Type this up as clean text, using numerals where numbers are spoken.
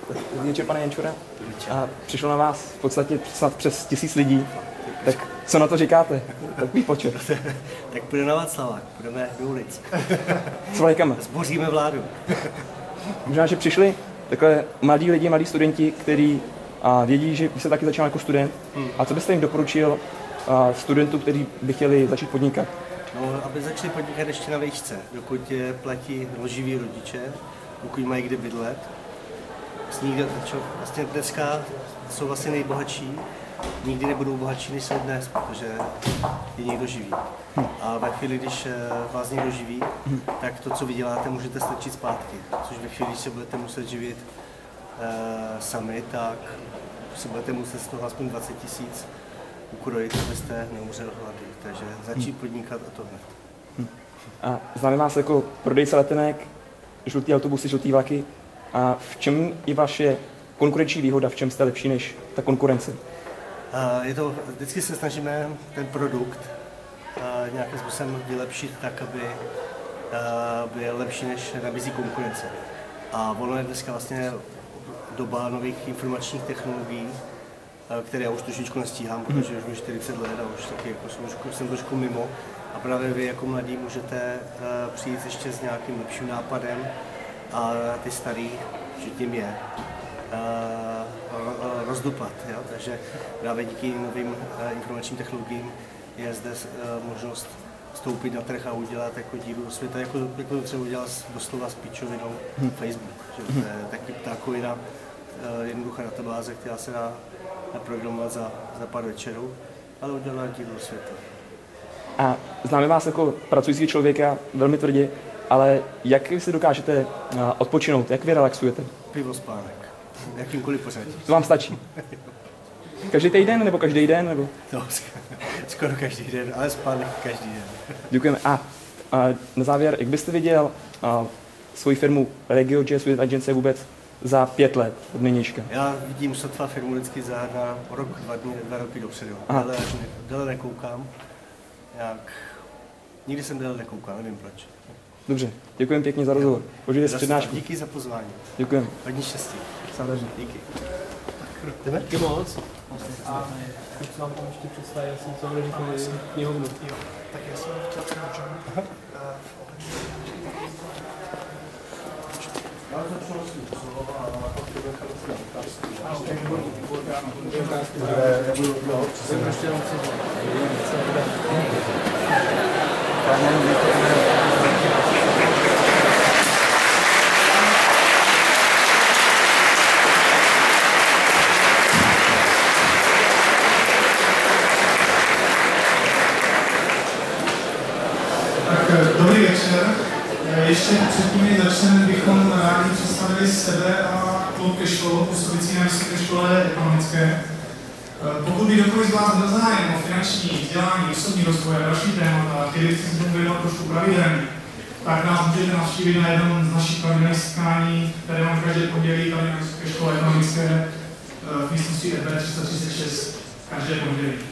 večer, pane Jančure. A přišlo na vás v podstatě snad přes 1000 lidí. Tak co na to říkáte? Takový počet. Tak půjdeme na Václavák, půjdeme do ulic. S vlajkama. Zboříme vládu. Možná, že přišli takhle mladí lidi, mladí studenti, kteří vědí, že jste taky začal jako student. A co byste jim doporučil studentům, kteří by chtěli začít podnikat? No, aby začali podnikat ještě na výšce, dokud platí živí rodiče, pokud mají kde bydlet. Vlastně dneska jsou vlastně nejbohatší, nikdy nebudou bohatší, než jsou dnes, protože je někdo živí. A ve chvíli, když vás někdo živí, tak to, co vyděláte, můžete strčit zpátky. Což ve chvíli, když se budete muset živit sami, tak se budete muset z toho aspoň 20 000 ukrojit, abyste neumřel hlady. Takže začít podnikat a to hned. A známe vás jako prodejce letenek, žlutý autobusy, žlutý vlaky. A v čem je vaše konkurenční výhoda, v čem jste lepší než ta konkurence? Vždycky se snažíme ten produkt nějakým způsobem vylepšit tak, aby byl lepší, než nabízí konkurence. A ono je dneska vlastně doba nových informačních technologií, které já už trošičku nestíhám, protože už mi 40 let a už taky jako jsem trošku mimo. A právě vy jako mladí můžete přijít ještě s nějakým lepším nápadem a ty starý, včetně mě, rozdupat. Jo? Takže právě díky novým informačním technologiím je zde možnost vstoupit na trh a udělat jako díru do světa, jako to třeba udělal doslova s píčovinou Facebook. Že? To je taky ptákovina, jednoduchá databáze, která se dá naprogramovat za pár večerů, ale udělala díru do světa. A známe vás jako pracující člověka velmi tvrdě, ale jak vy si dokážete odpočinout, jak vy relaxujete? Pivo, spánek, jakýmkoliv pořadí. To vám stačí? Každý týden nebo každý den? Nebo? No, skoro každý den, ale spánek každý den. Děkujeme. A na závěr, jak byste viděl svoji firmu Regio Jazz With Agency vůbec za 5 let od nynějška? Já vidím sotva firmu vždycky na rok, 2 roky dopředu. Déle nekoukám. Nikdy jsem déle nekoukal, nevím proč. Dobře, děkujeme pěkně za rozhovor. Požijte si přednášku. Díky za pozvání. Děkujeme. Hodně štěstí. Samozřejmě. Díky. Jdeme? Díky moc. A jak se vám ještě představit, jsem co řekl knihovnu. Tak já jsem chtěl třeba Já začnu s slova a pak to bude Dobrý večer. Ještě předtím, než začneme, bychom rádi představili sebe a klub Cashflow, působící na Vysoké škole ekonomické. Pokud by kdokoliv z vás měl zájem o finanční vzdělání, osobní rozvoj a další témata, který byste se tomu věnoval trošku pravidelně, tak nás můžete navštívit na jednom z našich pravidelných setkání, které mám každé pondělí tady na Vysoké škole ekonomické v místnosti EB 336 každé pondělí.